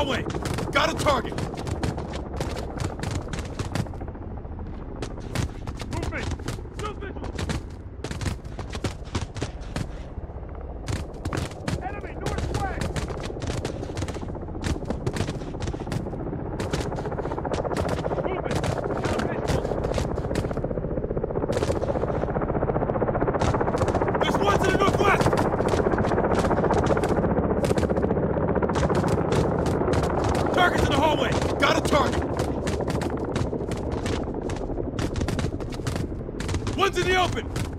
hallway! Got a target! Movement! Still vigilant! Enemy northwest! Movement! Still vigilant! There's one to the northwest! Target's in the hallway! Got a target! One's in the open!